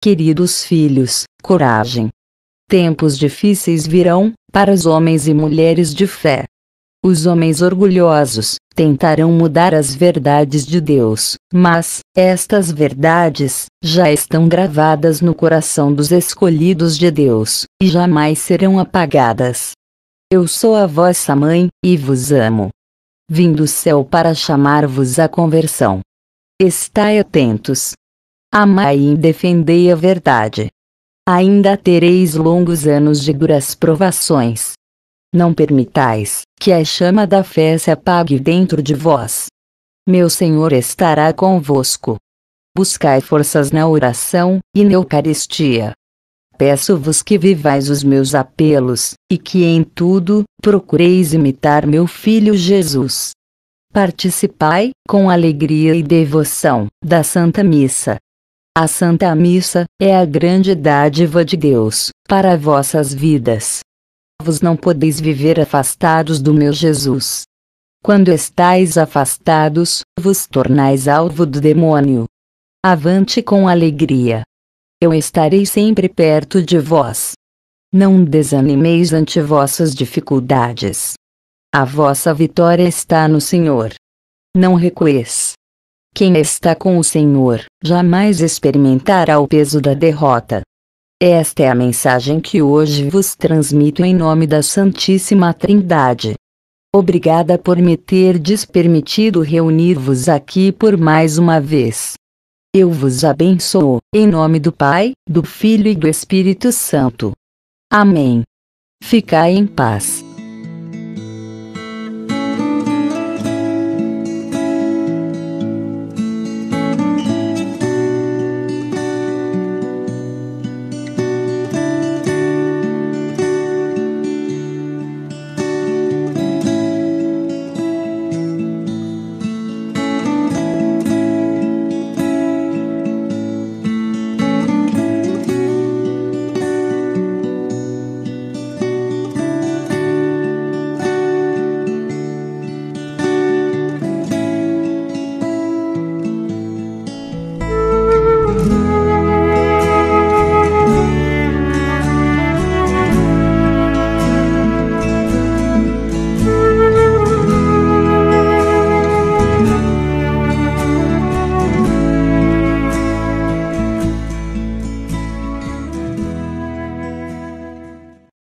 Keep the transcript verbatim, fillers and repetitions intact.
Queridos filhos, coragem. Tempos difíceis virão, para os homens e mulheres de fé. Os homens orgulhosos tentarão mudar as verdades de Deus, mas estas verdades já estão gravadas no coração dos escolhidos de Deus, e jamais serão apagadas. Eu sou a vossa mãe, e vos amo. Vim do céu para chamar-vos à conversão. Estai atentos. Amai e defendei a verdade. Ainda tereis longos anos de duras provações. Não permitais que a chama da fé se apague dentro de vós. Meu Senhor estará convosco. Buscai forças na oração e na Eucaristia. Peço-vos que vivais os meus apelos, e que em tudo procureis imitar meu Filho Jesus. Participai, com alegria e devoção, da Santa Missa. A Santa Missa é a grande dádiva de Deus para vossas vidas. Vos não podeis viver afastados do meu Jesus. Quando estais afastados, vos tornais alvo do demônio. Avante com alegria. Eu estarei sempre perto de vós. Não desanimeis ante vossas dificuldades. A vossa vitória está no Senhor. Não recueis. Quem está com o Senhor, jamais experimentará o peso da derrota. Esta é a mensagem que hoje vos transmito em nome da Santíssima Trindade. Obrigada por me terdes permitido reunir-vos aqui por mais uma vez. Eu vos abençoo, em nome do Pai, do Filho e do Espírito Santo. Amém. Ficai em paz.